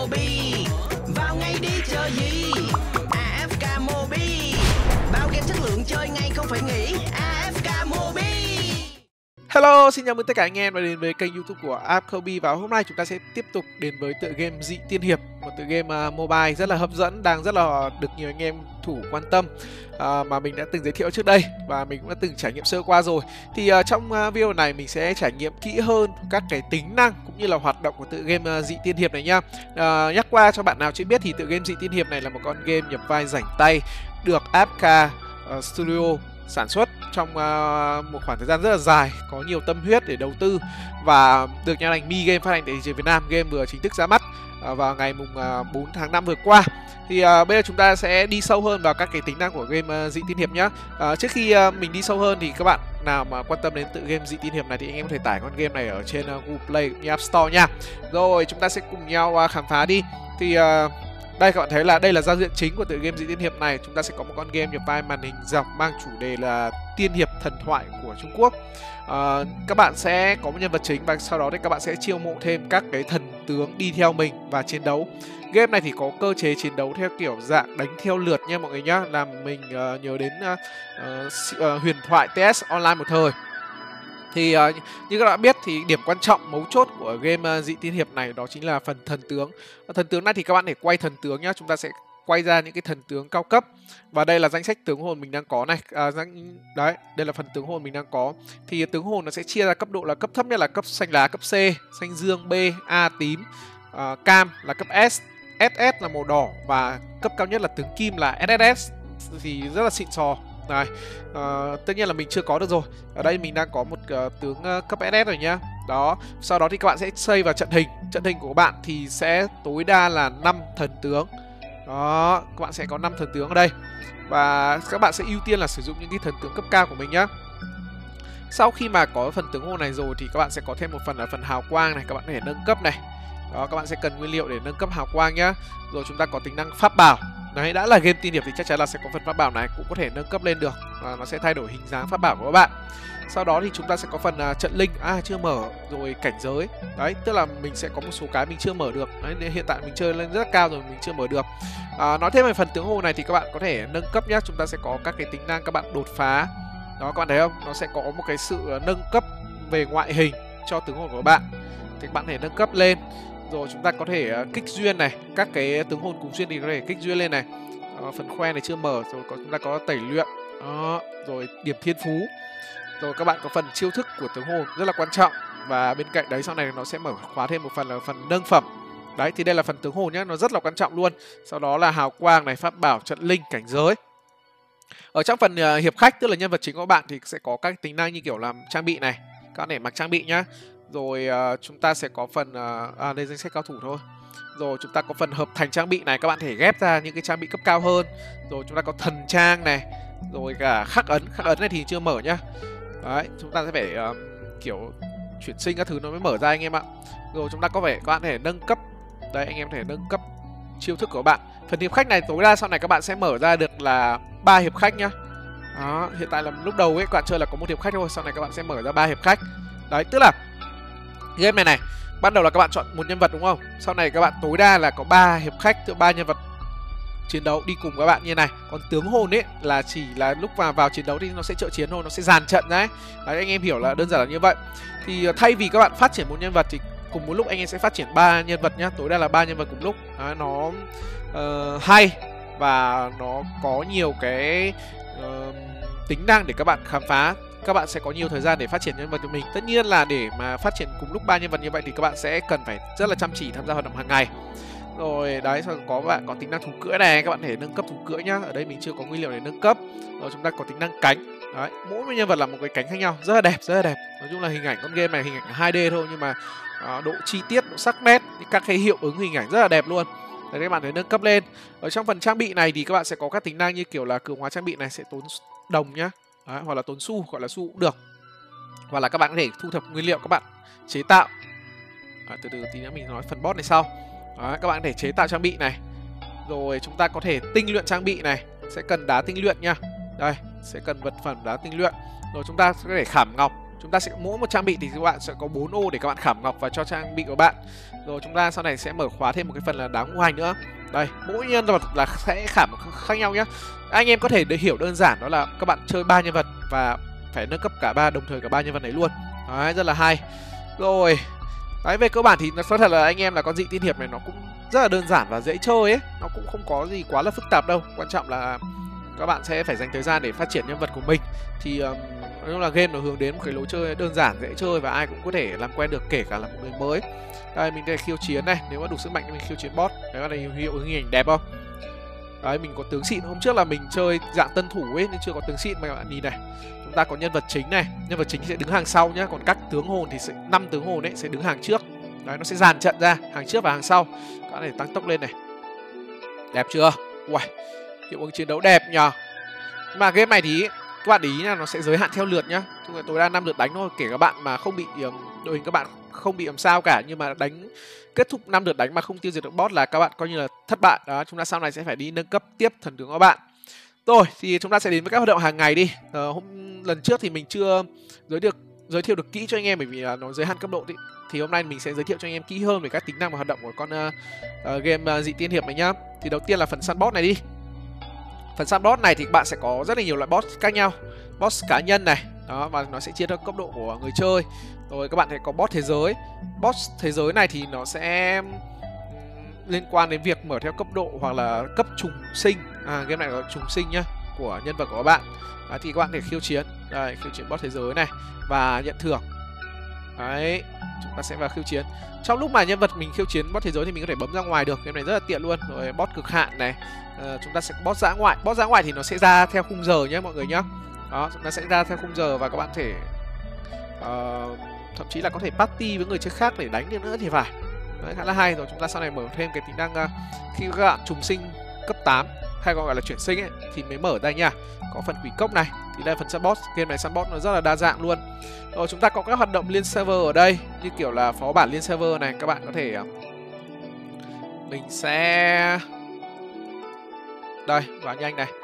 Mobi. Vào ngay đi chờ gì? AFK Mobi. Bao game chất lượng chơi ngay không phải nghĩ. AFK Mobi. Hello, xin chào mừng tất cả anh em đã đến với kênh YouTube của AFK. Và hôm nay chúng ta sẽ tiếp tục đến với tựa game Dị Tiên Hiệp, một tựa game mobile rất là hấp dẫn, đang rất là được nhiều anh em thủ quan tâm, mà mình đã từng giới thiệu trước đây và mình cũng đã từng trải nghiệm sơ qua rồi. Thì trong video này mình sẽ trải nghiệm kỹ hơn các cái tính năng cũng như là hoạt động của tựa game Dị Tiên Hiệp này nha. Nhắc qua cho bạn nào chưa biết thì tựa game Dị Tiên Hiệp này là một con game nhập vai rảnh tay được AFK Studio sản xuất trong một khoảng thời gian rất là dài, có nhiều tâm huyết để đầu tư và được nhà hành Mi Game phát hành tại thị trường Việt Nam. Game vừa chính thức ra mắt vào ngày mùng 4 tháng 5 vừa qua. Thì bây giờ chúng ta sẽ đi sâu hơn vào các cái tính năng của game Dị Tiên Hiệp nhé. Trước khi mình đi sâu hơn thì các bạn nào mà quan tâm đến tựa game Dị Tiên Hiệp này thì anh em có thể tải con game này ở trên Google Play cũng như App Store nha. Rồi chúng ta sẽ cùng nhau khám phá đi. Thì đây các bạn thấy là đây là giao diện chính của tựa game Dị Tiên Hiệp này. Chúng ta sẽ có một con game nhập vai màn hình dọc mang chủ đề là tiên hiệp thần thoại của Trung Quốc. Các bạn sẽ có một nhân vật chính và sau đó thì các bạn sẽ chiêu mộ thêm các cái thần tướng đi theo mình và chiến đấu. Game này thì có cơ chế chiến đấu theo kiểu dạng đánh theo lượt nha mọi người nhá, làm mình nhớ đến huyền thoại TS Online một thời. Thì như các bạn biết thì điểm quan trọng mấu chốt của game Dị Tiên Hiệp này đó chính là phần thần tướng. Thần tướng này thì các bạn để quay thần tướng nhá, chúng ta sẽ quay ra những cái thần tướng cao cấp. Và đây là danh sách tướng hồn mình đang có này. Đấy, đây là phần tướng hồn mình đang có. Thì tướng hồn nó sẽ chia ra cấp độ là cấp thấp nhất là cấp xanh lá, cấp C, xanh dương, B, A tím, cam là cấp S, SS là màu đỏ và cấp cao nhất là tướng kim là SSS thì rất là xịn sò. Này, tất nhiên là mình chưa có được rồi. Ở đây mình đang có một tướng cấp SS rồi nhá. Đó, sau đó thì các bạn sẽ xây vào trận hình. Trận hình của bạn thì sẽ tối đa là 5 thần tướng. Đó, các bạn sẽ có 5 thần tướng ở đây. Và các bạn sẽ ưu tiên là sử dụng những cái thần tướng cấp cao của mình nhá. Sau khi mà có phần tướng hồn này rồi thì các bạn sẽ có thêm một phần là phần hào quang này, các bạn có thể nâng cấp này. Đó, các bạn sẽ cần nguyên liệu để nâng cấp hào quang nhá. Rồi chúng ta có tính năng pháp bảo. Đấy, đã là game tiên hiệp thì chắc chắn là sẽ có phần pháp bảo này cũng có thể nâng cấp lên được và nó sẽ thay đổi hình dáng pháp bảo của các bạn. Sau đó thì chúng ta sẽ có phần trận linh, chưa mở, rồi cảnh giới. Đấy, tức là mình sẽ có một số cái mình chưa mở được. Đấy, hiện tại mình chơi lên rất cao rồi mình chưa mở được. Nói thêm về phần tướng hồn này thì các bạn có thể nâng cấp nhé. Chúng ta sẽ có các cái tính năng các bạn đột phá. Đó, các bạn thấy không? Nó sẽ có một cái sự nâng cấp về ngoại hình cho tướng hồn của bạn. Thì các bạn có thể nâng cấp lên. Rồi chúng ta có thể kích duyên này, các cái tướng hồn cùng duyên thì có thể kích duyên lên này. Phần khoe này chưa mở, rồi chúng ta có tẩy luyện. Đó, rồi điểm thiên phú. Rồi các bạn có phần chiêu thức của tướng hồn rất là quan trọng. Và bên cạnh đấy sau này nó sẽ mở khóa thêm một phần là phần nâng phẩm. Đấy, thì đây là phần tướng hồn nhé, nó rất là quan trọng luôn. Sau đó là hào quang này, pháp bảo, trận linh, cảnh giới. Ở trong phần hiệp khách, tức là nhân vật chính của bạn thì sẽ có các tính năng như kiểu làm trang bị này. Các bạn để mặc trang bị nhá. Rồi chúng ta sẽ có phần đây danh sách cao thủ thôi. Rồi chúng ta có phần hợp thành trang bị này, các bạn thể ghép ra những cái trang bị cấp cao hơn. Rồi chúng ta có thần trang này, rồi cả khắc ấn này thì chưa mở nhá. Đấy, chúng ta sẽ phải kiểu chuyển sinh các thứ nó mới mở ra anh em ạ. Rồi chúng ta có vẻ các bạn thể nâng cấp. Đây, anh em thể nâng cấp chiêu thức của bạn. Phần hiệp khách này tối đa sau này các bạn sẽ mở ra được là 3 hiệp khách nhá. Đó, hiện tại là lúc đầu ấy các bạn chơi là có một hiệp khách thôi, sau này các bạn sẽ mở ra 3 hiệp khách. Đấy, tức là game này ban đầu là các bạn chọn một nhân vật đúng không? Sau này các bạn tối đa là có 3 hiệp khách, tức 3 nhân vật chiến đấu đi cùng các bạn như này. Còn tướng hồn ấy là chỉ là lúc vào chiến đấu thì nó sẽ trợ chiến thôi, nó sẽ dàn trận đấy. Đấy, anh em hiểu là đơn giản là như vậy. Thì thay vì các bạn phát triển một nhân vật thì cùng một lúc anh em sẽ phát triển 3 nhân vật nhá, tối đa là 3 nhân vật cùng lúc. Đấy, nó hay và nó có nhiều cái tính năng để các bạn khám phá. Các bạn sẽ có nhiều thời gian để phát triển nhân vật của mình. Tất nhiên là để mà phát triển cùng lúc 3 nhân vật như vậy thì các bạn sẽ cần phải rất là chăm chỉ tham gia hoạt động hàng ngày. Rồi đấy, sau có bạn có tính năng thú cưỡi này, các bạn thể nâng cấp thú cưỡi nhá. Ở đây mình chưa có nguyên liệu để nâng cấp. Rồi chúng ta có tính năng cánh. Đấy, mỗi một nhân vật là một cái cánh khác nhau, rất là đẹp, rất là đẹp. Nói chung là hình ảnh con game này hình ảnh 2D thôi nhưng mà độ chi tiết, độ sắc nét, các cái hiệu ứng hình ảnh rất là đẹp luôn. Đấy, các bạn thể nâng cấp lên. Ở trong phần trang bị này thì các bạn sẽ có các tính năng như kiểu là cường hóa trang bị này sẽ tốn đồng nhá. Đấy, hoặc là tốn xu, gọi là xu cũng được. Hoặc là các bạn có thể thu thập nguyên liệu các bạn chế tạo. Từ từ tí nữa mình nói phần boss này sau. Đấy, các bạn có thể chế tạo trang bị này. Rồi chúng ta có thể tinh luyện trang bị này, sẽ cần đá tinh luyện nha. Đây, sẽ cần vật phẩm đá tinh luyện. Rồi chúng ta có thể khảm ngọc Chúng ta sẽ mỗi một trang bị thì các bạn sẽ có 4 ô để các bạn khảm ngọc vào cho trang bị của bạn. Rồi chúng ta sau này sẽ mở khóa thêm một cái phần là đá ngũ hành nữa. Đây, mỗi nhân vật là sẽ khảm khác nhau nhá. Anh em có thể để hiểu đơn giản đó là các bạn chơi 3 nhân vật và phải nâng cấp cả đồng thời cả 3 nhân vật này luôn. Đấy, rất là hay. Rồi. Đấy, về cơ bản thì nói thật là anh em là con dị tiên hiệp này nó cũng rất là đơn giản và dễ chơi ấy. Nó cũng không có gì quá là phức tạp đâu. Quan trọng là các bạn sẽ phải dành thời gian để phát triển nhân vật của mình. Thì nói chung là game nó hướng đến một cái lối chơi đơn giản, dễ chơi và ai cũng có thể làm quen được, kể cả là một người mới. Đây, mình đây khiêu chiến này, nếu mà đủ sức mạnh thì mình khiêu chiến boss. Đấy, là hiệu ứng hình ảnh đẹp không? Đấy, mình có tướng xịn. Hôm trước là mình chơi dạng tân thủ ấy nên chưa có tướng xịn mà các bạn nhìn này. Chúng ta có nhân vật chính này, nhân vật chính sẽ đứng hàng sau nhá, còn các tướng hồn thì 5 tướng hồn ấy sẽ đứng hàng trước. Đấy, nó sẽ dàn trận ra, hàng trước và hàng sau. Các bạn để tăng tốc lên này. Đẹp chưa? Uầy, hiệu ứng chiến đấu đẹp nhờ. Nhưng mà game này thì các bạn để ý là nó sẽ giới hạn theo lượt nhá. Tối đa 5 lượt đánh thôi, kể các bạn mà không bị đội hình các bạn không bị làm sao cả, nhưng mà đánh kết thúc 5 lượt đánh mà không tiêu diệt được boss là các bạn coi như là thất bại. Đó, chúng ta sau này sẽ phải đi nâng cấp tiếp thần tướng của bạn. Rồi, thì chúng ta sẽ đến với các hoạt động hàng ngày đi. Lần trước thì mình chưa giới thiệu được kỹ cho anh em bởi vì là nó giới hạn cấp độ ý. Thì hôm nay mình sẽ giới thiệu cho anh em kỹ hơn về các tính năng và hoạt động của con game dị tiên hiệp này nhá. Thì đầu tiên là phần săn boss này đi. Phần săn boss này thì các bạn sẽ có rất là nhiều loại boss khác nhau. Boss cá nhân này, đó, và nó sẽ chia theo cấp độ của người chơi. Rồi các bạn sẽ có boss thế giới. Boss thế giới này thì nó sẽ liên quan đến việc mở theo cấp độ hoặc là cấp trùng sinh. Game này có trùng sinh nhá, của nhân vật của các bạn. Thì các bạn thể khiêu chiến. Đây, khiêu chiến boss thế giới này và nhận thưởng. Đấy, chúng ta sẽ vào khiêu chiến. Trong lúc mà nhân vật mình khiêu chiến boss thế giới thì mình có thể bấm ra ngoài được. Game này rất là tiện luôn. Rồi boss cực hạn này. Chúng ta sẽ boss dã ngoại. Boss dã ngoại thì nó sẽ ra theo khung giờ nhé mọi người nhá. Đó, chúng ta sẽ ra theo khung giờ và các bạn thể thậm chí là có thể party với người chơi khác để đánh được nữa thì phải. Đấy, khá là hay. Rồi chúng ta sau này mở thêm cái tính năng khi các bạn trùng sinh cấp 8 hay gọi là chuyển sinh ấy thì mới mở ra nha. Có phần quỷ cốc này, thì đây là phần săn boss. Game này săn boss nó rất là đa dạng luôn. Rồi chúng ta có các hoạt động liên server ở đây, như kiểu là phó bản liên server này, các bạn có thể mình sẽ đây, vào nhanh này.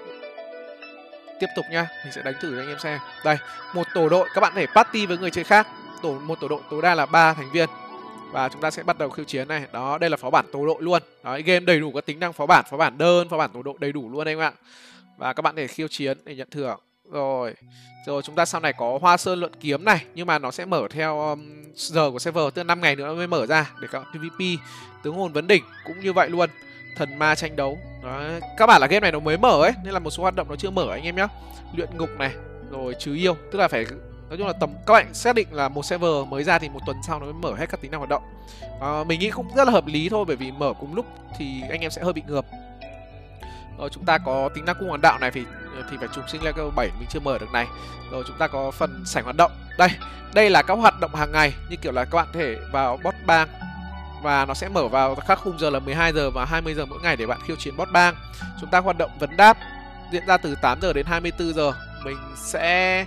Tiếp tục nha, mình sẽ đánh thử cho anh em xem. Đây, một tổ đội các bạn có thể party với người chơi khác. Một tổ đội tối đa là 3 thành viên. Và chúng ta sẽ bắt đầu khiêu chiến này. Đó, đây là phó bản tổ đội luôn. Đó, game đầy đủ các tính năng phó bản đơn, phó bản tổ đội đầy đủ luôn anh em ạ. Và các bạn thể khiêu chiến để nhận thưởng. Rồi chúng ta sau này có Hoa Sơn luận kiếm này, nhưng mà nó sẽ mở theo giờ của server, tức là 5 ngày nữa mới mở ra để các PVP. Tướng hồn vấn đỉnh cũng như vậy luôn. Thần ma tranh đấu. Đó, các bạn là game này nó mới mở ấy nên là một số hoạt động nó chưa mở anh em nhá. Luyện ngục này, rồi trừ yêu, tức là phải nói chung là các bạn xác định là một server mới ra thì một tuần sau nó mới mở hết các tính năng hoạt động. Mình nghĩ cũng rất là hợp lý thôi, bởi vì mở cùng lúc thì anh em sẽ hơi bị ngợp. Rồi chúng ta có tính năng cung hoàng đạo này thì phải trùng sinh level 7 mình chưa mở được này. Rồi chúng ta có phần sảnh hoạt động. Đây là các hoạt động hàng ngày, như kiểu là các bạn có thể vào boss bang và nó sẽ mở vào các khung giờ là 12 giờ và 20 giờ mỗi ngày để bạn khiêu chiến boss bang. Chúng ta hoạt động vấn đáp diễn ra từ 8 giờ đến 24 giờ. Mình sẽ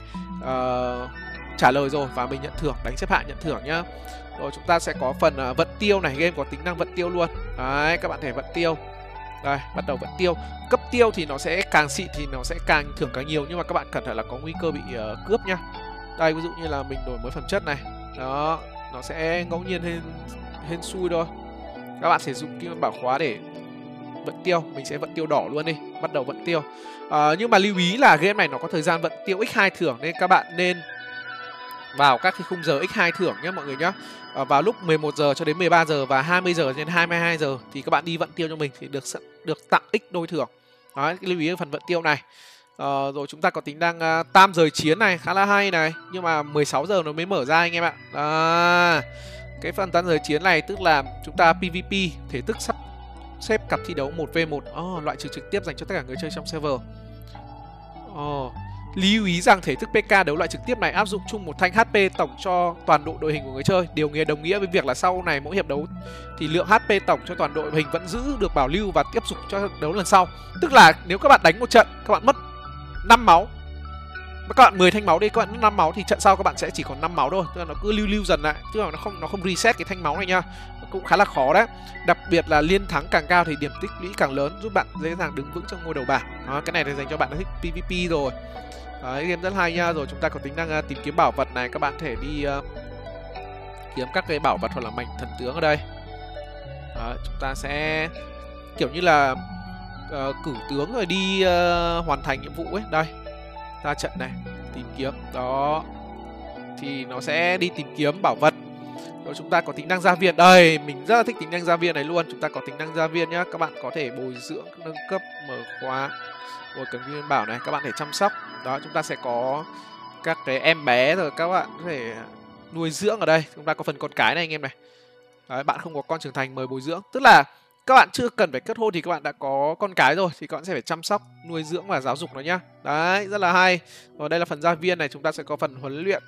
trả lời rồi và mình nhận thưởng, đánh xếp hạng nhận thưởng nhá. Rồi chúng ta sẽ có phần vận tiêu này, game có tính năng vận tiêu luôn. Đấy, các bạn thể vận tiêu. Đây, bắt đầu vận tiêu. Cấp tiêu thì nó sẽ càng xịn thì nó sẽ càng thưởng càng nhiều, nhưng mà các bạn cẩn thận là có nguy cơ bị cướp nhá. Đây, ví dụ như là mình đổi mới phẩm chất này. Đó, nó sẽ ngẫu nhiên hên xui thôi. Các bạn sử dụng kim bảo khóa để vận tiêu. Mình sẽ vận tiêu đỏ luôn đi. Bắt đầu vận tiêu. Nhưng mà lưu ý là game này nó có thời gian vận tiêu x2 thưởng, nên các bạn nên vào các cái khung giờ x2 thưởng nhé mọi người nhé. Vào lúc 11 giờ cho đến 13 giờ và 20 giờ đến 22 giờ thì các bạn đi vận tiêu cho mình thì được tặng x đôi thưởng. Đấy, lưu ý phần vận tiêu này. Rồi chúng ta có tính năng tam rời chiến này, khá là hay này, nhưng mà 16 giờ nó mới mở ra anh em ạ. Cái phần tam rời chiến này tức là chúng ta PVP, thể thức sắp xếp cặp thi đấu 1v1, loại trừ trực tiếp dành cho tất cả người chơi trong server. Lưu ý rằng thể thức PK đấu loại trực tiếp này áp dụng chung một thanh HP tổng cho toàn bộ đội hình của người chơi. Điều này đồng nghĩa với việc là sau này mỗi hiệp đấu thì lượng HP tổng cho toàn đội hình vẫn giữ được bảo lưu và tiếp tục cho đấu lần sau. Tức là nếu các bạn đánh một trận các bạn mất 5 máu, mà các bạn 10 thanh máu đi, các bạn mất 5 máu thì trận sau các bạn sẽ chỉ còn 5 máu thôi. Tức là nó cứ lưu dần lại, tức là nó không reset cái thanh máu này nha. Cũng khá là khó đấy. Đặc biệt là liên thắng càng cao thì điểm tích lũy càng lớn, giúp bạn dễ dàng đứng vững trong ngôi đầu bảng. Đó, cái này thì dành cho bạn đã thích PVP rồi. Đấy, game rất hay nha. Rồi chúng ta có tính năng tìm kiếm bảo vật này, các bạn có thể đi kiếm các cái bảo vật hoặc là mảnh thần tướng ở đây. Đấy, chúng ta sẽ kiểu như là cử tướng rồi đi hoàn thành nhiệm vụ ấy. Đây, ra trận này, tìm kiếm. Đó, thì nó sẽ đi tìm kiếm bảo vật. Rồi chúng ta có tính năng gia viên. Đây, mình rất là thích tính năng gia viên này luôn. Chúng ta có tính năng gia viên nhá. Các bạn có thể bồi dưỡng, nâng cấp, mở khóa. Rồi cần viên bảo này, các bạn thể chăm sóc. Đó, chúng ta sẽ có các cái em bé rồi các bạn có thể nuôi dưỡng ở đây. Chúng ta có phần con cái này anh em này. Đấy, bạn không có con trưởng thành mời bồi dưỡng. Tức là các bạn chưa cần phải kết hôn thì các bạn đã có con cái rồi, thì các bạn sẽ phải chăm sóc, nuôi dưỡng và giáo dục nó nhá. Đấy, rất là hay. Rồi đây là phần gia viên này, chúng ta sẽ có phần huấn luyện.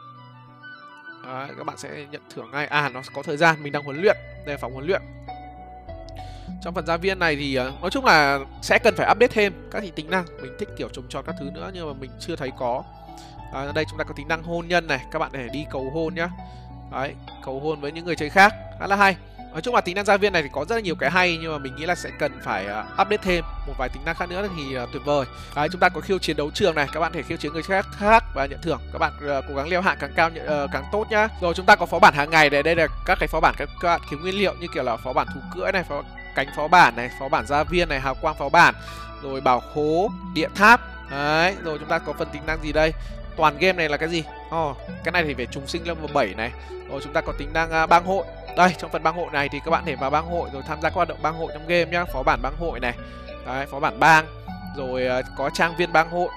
Đấy, các bạn sẽ nhận thưởng ngay. À, nó có thời gian, mình đang huấn luyện. Đây là phòng huấn luyện. Trong phần gia viên này thì nói chung là sẽ cần phải update thêm các tính năng. Mình thích kiểu trồng trọt các thứ nữa nhưng mà mình chưa thấy có. Đây chúng ta có tính năng hôn nhân này, các bạn có thể đi cầu hôn nhá. Đấy, cầu hôn với những người chơi khác, khá là hay. Nói chung là tính năng gia viên này thì có rất là nhiều cái hay, nhưng mà mình nghĩ là sẽ cần phải update thêm một vài tính năng khác nữa thì tuyệt vời. Đấy, chúng ta có khiêu chiến đấu trường này, các bạn thể khiêu chiến người khác và nhận thưởng. Các bạn cố gắng leo hạng càng cao càng tốt nhá. Rồi chúng ta có phó bản hàng ngày này, đây là các cái phó bản các bạn kiếm nguyên liệu như kiểu là phó bản thú cưỡi này, cánh phó bản này, phó bản gia viên này, hào quang phó bản, rồi bảo khố, điện tháp. Đấy, rồi chúng ta có phần tính năng gì đây? Toàn game này là cái gì? Cái này thì phải trùng sinh level 7 này. Rồi chúng ta có tính năng bang hội. Đây, trong phần bang hội này thì các bạn thể vào bang hội rồi tham gia các hoạt động bang hội trong game nhá. Phó bản bang hội này. Đấy, phó bản bang. Rồi có trang viên bang hội.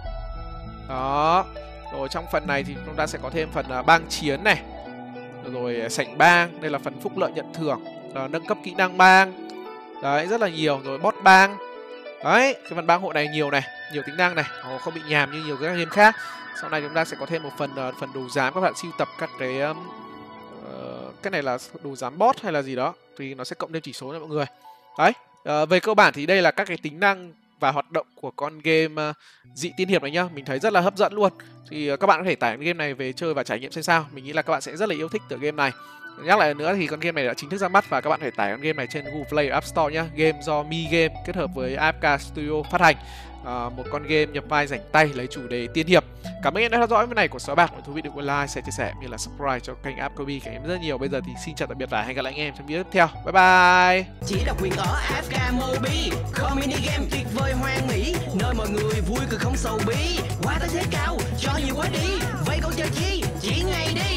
Đó. Rồi trong phần này thì chúng ta sẽ có thêm phần bang chiến này. Rồi sảnh bang, đây là phần phúc lợi nhận thưởng, nâng cấp kỹ năng bang. Đấy, rất là nhiều. Rồi boss bang. Đấy, cái phần bang hội này nhiều này, nhiều tính năng này, không bị nhàm như nhiều các game khác. Sau này chúng ta sẽ có thêm một phần đồ giám, các bạn sưu tập các cái này là đồ giám boss hay là gì đó thì nó sẽ cộng thêm chỉ số cho mọi người. Đấy, về cơ bản thì đây là các cái tính năng và hoạt động của con game Dị Tiên Hiệp này nhá. Mình thấy rất là hấp dẫn luôn. Thì các bạn có thể tải game này về chơi và trải nghiệm xem sao. Mình nghĩ là các bạn sẽ rất là yêu thích tựa game này. Nhắc lại nữa thì con game này đã chính thức ra mắt và các bạn có thể tải con game này trên Google Play App Store nhá. Game do Mi Game kết hợp với AFK Studio phát hành. Một con game nhập vai rảnh tay lấy chủ đề tiên hiệp. Cảm ơn em đã theo dõi video này của Sói Bạc. Nếu thú vị đừng quên like, share, chia sẻ như là subscribe cho kênh AppCoby của em rất nhiều. Bây giờ thì xin chào tạm biệt và hẹn gặp lại anh em trong video tiếp theo. Bye bye. Chỉ độc quyền ở AFK Mobi, comedy game tuyệt vời hoang mỹ, nơi mọi người vui cười không sầu bí. Quá tới thế cao, cho nhiều quá đi, vậy còn chờ chi, chỉ ngay đi.